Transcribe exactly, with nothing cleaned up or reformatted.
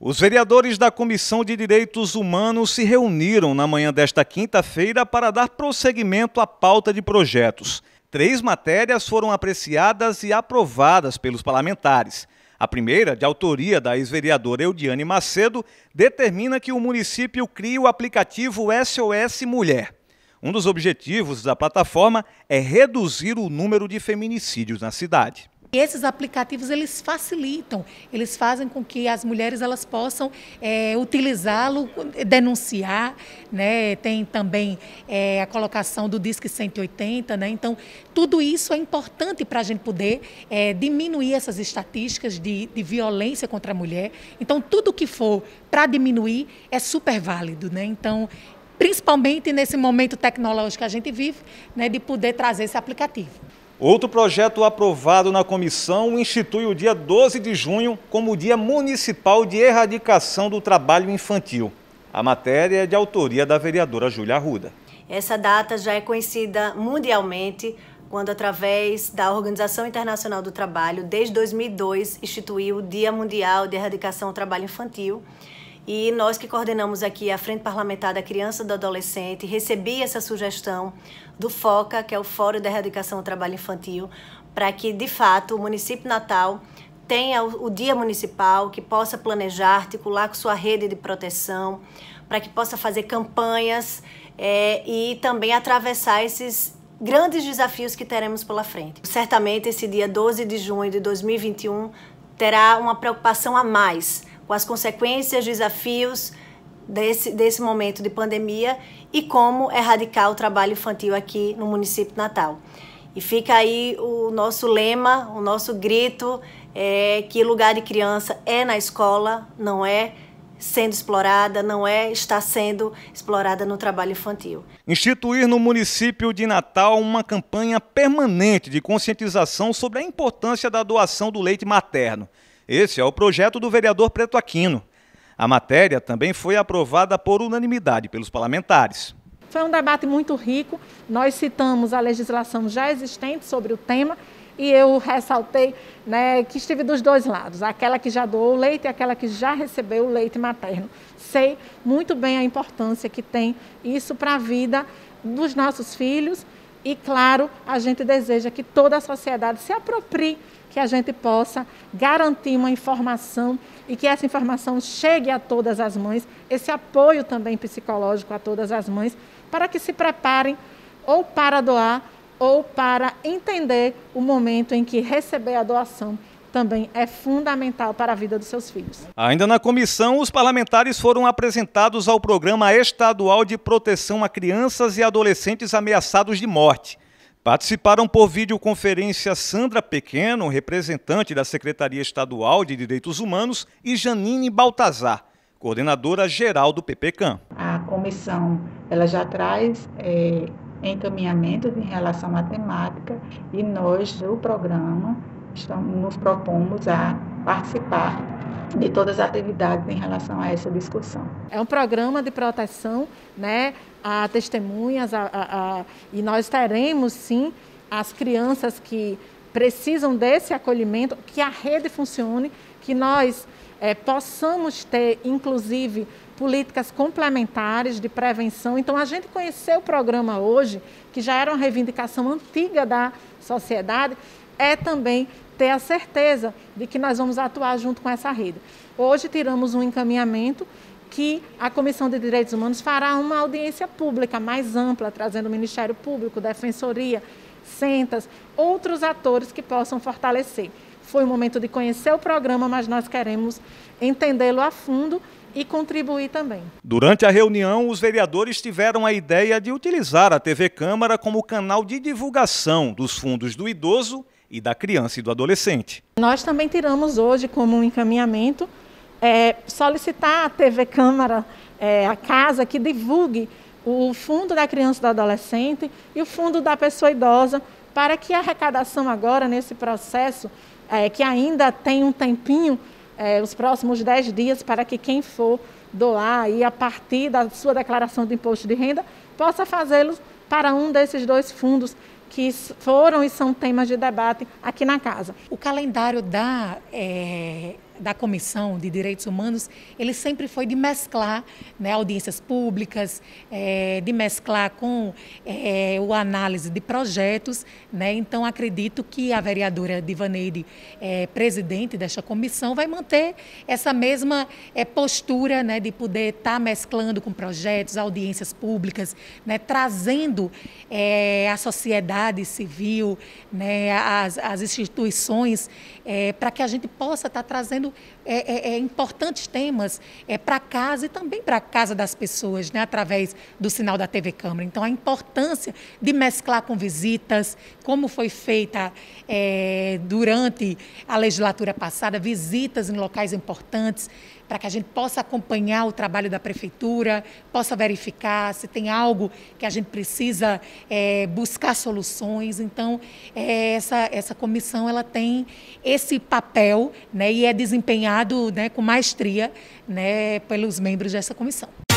Os vereadores da Comissão de Direitos Humanos se reuniram na manhã desta quinta-feira para dar prosseguimento à pauta de projetos. Três matérias foram apreciadas e aprovadas pelos parlamentares. A primeira, de autoria da ex-vereadora Eudiane Macedo, determina que o município crie o aplicativo S O S Mulher. Um dos objetivos da plataforma é reduzir o número de feminicídios na cidade. E esses aplicativos, eles facilitam, eles fazem com que as mulheres elas possam é, utilizá-lo, denunciar, né? Tem também é, a colocação do Disque cento e oitenta, né? Então, tudo isso é importante para a gente poder é, diminuir essas estatísticas de, de violência contra a mulher. Então, tudo que for para diminuir é super válido, né? Então, principalmente nesse momento tecnológico que a gente vive, né? De poder trazer esse aplicativo. Outro projeto aprovado na comissão institui o dia doze de junho como Dia Municipal de Erradicação do Trabalho Infantil. A matéria é de autoria da vereadora Júlia Arruda. Essa data já é conhecida mundialmente quando, através da Organização Internacional do Trabalho, desde dois mil e dois, instituiu o Dia Mundial de Erradicação do Trabalho Infantil. E nós que coordenamos aqui a Frente Parlamentar da Criança e do Adolescente, recebi essa sugestão do FOCA, que é o Fórum da Erradicação do Trabalho Infantil, para que, de fato, o município Natal tenha o Dia Municipal, que possa planejar, articular com sua rede de proteção, para que possa fazer campanhas é, e também atravessar esses grandes desafios que teremos pela frente. Certamente, esse dia doze de junho de dois mil e vinte e um terá uma preocupação a mais com as consequências, desafios desse, desse momento de pandemia e como erradicar o trabalho infantil aqui no município Natal. E fica aí o nosso lema, o nosso grito, é que lugar de criança é na escola, não é sendo explorada, não é está sendo explorada no trabalho infantil. Instituir no município de Natal uma campanha permanente de conscientização sobre a importância da doação do leite materno. Esse é o projeto do vereador Preto Aquino. A matéria também foi aprovada por unanimidade pelos parlamentares. Foi um debate muito rico, nós citamos a legislação já existente sobre o tema e eu ressaltei, né, que estive dos dois lados, aquela que já doou o leite e aquela que já recebeu o leite materno. Sei muito bem a importância que tem isso para a vida dos nossos filhos e, claro, a gente deseja que toda a sociedade se aproprie, que a gente possa garantir uma informação e que essa informação chegue a todas as mães, esse apoio também psicológico a todas as mães, para que se preparem ou para doar ou para entender o momento em que receber a doação também é fundamental para a vida dos seus filhos. Ainda na comissão, os parlamentares foram apresentados ao Programa Estadual de Proteção a Crianças e Adolescentes Ameaçados de Morte. Participaram por videoconferência Sandra Pequeno, representante da Secretaria Estadual de Direitos Humanos, e Janine Baltazar, coordenadora geral do P P C A M. A comissão ela já traz é, encaminhamento em relação à temática e nós, do programa, estamos, nos propomos a participar de todas as atividades em relação a essa discussão. É um programa de proteção, né, a testemunhas a, a, a, e nós teremos sim as crianças que precisam desse acolhimento, que a rede funcione, que nós é, possamos ter inclusive políticas complementares de prevenção. Então a gente conheceu o programa hoje, que já era uma reivindicação antiga da sociedade, é também ter a certeza de que nós vamos atuar junto com essa rede. Hoje tiramos um encaminhamento que a Comissão de Direitos Humanos fará uma audiência pública mais ampla, trazendo o Ministério Público, Defensoria, Sentas, outros atores que possam fortalecer. Foi o momento de conhecer o programa, mas nós queremos entendê-lo a fundo e contribuir também. Durante a reunião, os vereadores tiveram a ideia de utilizar a T V Câmara como canal de divulgação dos fundos do idoso e da criança e do adolescente. Nós também tiramos hoje como um encaminhamento é, solicitar à T V Câmara, é, a casa, que divulgue o fundo da criança e do adolescente e o fundo da pessoa idosa, para que a arrecadação agora, nesse processo, é, que ainda tem um tempinho, é, os próximos dez dias, para que quem for doar e a partir da sua declaração de imposto de renda, possa fazê-lo para um desses dois fundos que foram e são temas de debate aqui na casa. O calendário da, é, da Comissão de Direitos Humanos, ele sempre foi de mesclar, né, audiências públicas, é, de mesclar com é, o análise de projetos, né? Então, acredito que a vereadora Divaneide, é, presidente desta comissão, vai manter essa mesma é, postura, né, de poder estar tá mesclando com projetos, audiências públicas, né, trazendo é, a sociedade civil, né, as, as instituições, é, para que a gente possa estar tá trazendo é, é, importantes temas é, para casa e também para a casa das pessoas, né, através do sinal da T V Câmara. Então, a importância de mesclar com visitas, como foi feita é, durante a legislatura passada, visitas em locais importantes, para que a gente possa acompanhar o trabalho da Prefeitura, possa verificar se tem algo que a gente precisa é, buscar soluções. Então, é, essa, essa comissão ela tem esse papel, né, e é desempenhado, né, com maestria, né, pelos membros dessa comissão.